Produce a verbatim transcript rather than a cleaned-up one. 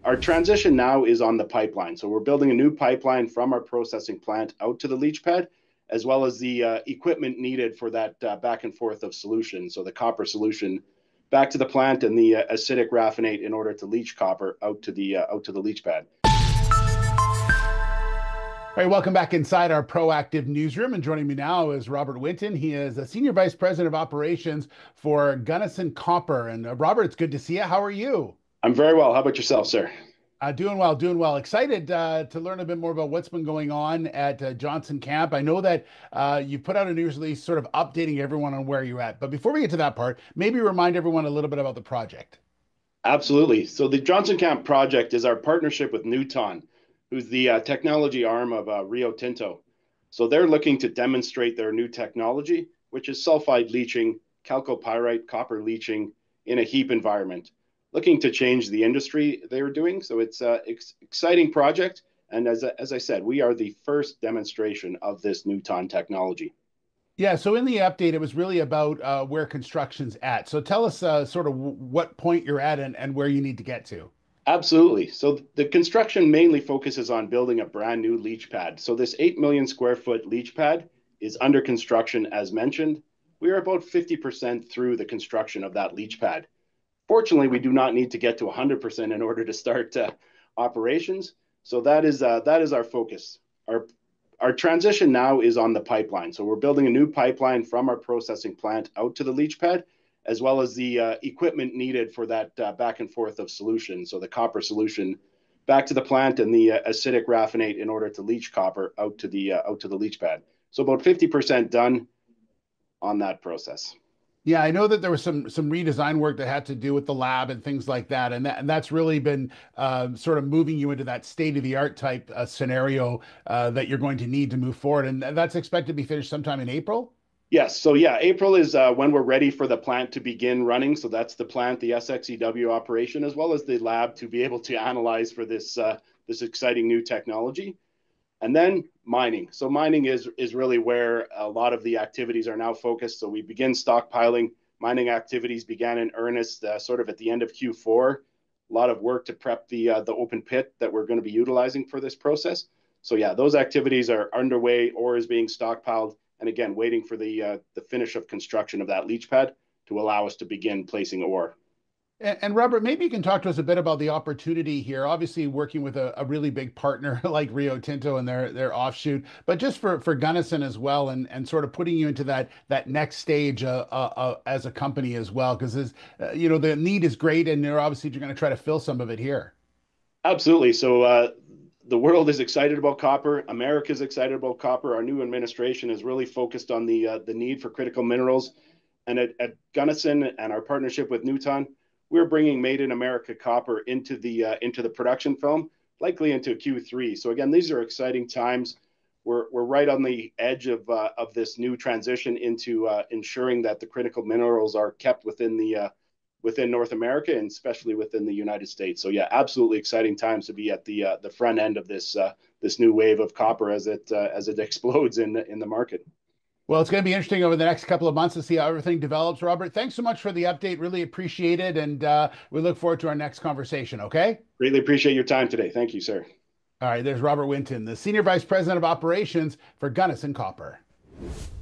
our transition now is on the pipeline. So we're building a new pipeline from our processing plant out to the leach pad, as well as the uh, equipment needed for that uh, back and forth of solution. So the copper solution back to the plant and the uh, acidic raffinate in order to leach copper out to the uh, out to the leach pad. All right, welcome back inside our proactive newsroom. And joining me now is Robert Winton. He is a Senior Vice President of Operations for Gunnison Copper. And uh, Robert, it's good to see you. How are you? I'm very well. How about yourself, sir? Uh, doing well, doing well. Excited uh, to learn a bit more about what's been going on at uh, Johnson Camp. I know that uh, you put out a news release sort of updating everyone on where you're at. But before we get to that part, maybe remind everyone a little bit about the project. Absolutely. So the Johnson Camp project is our partnership with Winton, who's the uh, technology arm of uh, Rio Tinto. So they're looking to demonstrate their new technology, which is sulfide leaching, chalcopyrite copper leaching in a heap environment, looking to change the industry they're doing. So it's an ex- exciting project. And as, as I said, we are the first demonstration of this Winton technology. Yeah, so in the update, it was really about uh, where construction's at. So tell us uh, sort of w- what point you're at and, and where you need to get to. Absolutely. So the construction mainly focuses on building a brand new leach pad. So this eight million square foot leach pad is under construction, as mentioned. We are about fifty percent through the construction of that leach pad. Fortunately, we do not need to get to one hundred percent in order to start uh, operations. So that is uh, that is our focus. Our our transition now is on the pipeline. So we're building a new pipeline from our processing plant out to the leach pad, as well as the uh, equipment needed for that uh, back and forth of solution. So the copper solution back to the plant and the uh, acidic raffinate in order to leach copper out to the uh, out to the leach pad. So about fifty percent done on that process. Yeah, I know that there was some some redesign work that had to do with the lab and things like that, and that and that's really been uh, sort of moving you into that state of the art type uh, scenario uh, that you're going to need to move forward, and that's expected to be finished sometime in April. Yes. So yeah, April is uh, when we're ready for the plant to begin running. So that's the plant, the S X E W operation, as well as the lab to be able to analyze for this uh, this exciting new technology. And then mining. So mining is is really where a lot of the activities are now focused. So we begin stockpiling. Mining activities began in earnest uh, sort of at the end of Q four. A lot of work to prep the uh, the open pit that we're going to be utilizing for this process. So yeah, those activities are underway. Ore is being stockpiled. And again, waiting for the uh, the finish of construction of that leach pad to allow us to begin placing ore. And, and Robert, maybe you can talk to us a bit about the opportunity here. Obviously, working with a, a really big partner like Rio Tinto and their their offshoot, but just for for Gunnison as well, and and sort of putting you into that that next stage uh, uh, uh, as a company as well, because uh, you know the need is great, and they're obviously you're going to try to fill some of it here. Absolutely. So uh, the world is excited about copper. America is excited about copper. Our new administration is really focused on the uh, the need for critical minerals. And at, at Gunnison and our partnership with Winton, we're bringing Made in America copper into the uh, into the production film, likely into Q three. So again, these are exciting times. We're we're right on the edge of uh, of this new transition into uh, ensuring that the critical minerals are kept within the uh, within North America and especially within the United States. So yeah, absolutely exciting times to be at the uh, the front end of this uh, this new wave of copper as it uh, as it explodes in the, in the market. Well, it's going to be interesting over the next couple of months to see how everything develops. Robert, thanks so much for the update. Really appreciate it, and uh, we look forward to our next conversation. Okay. Greatly appreciate your time today. Thank you, sir. All right. There's Robert Winton, the Senior Vice President of Operations for Gunnison Copper.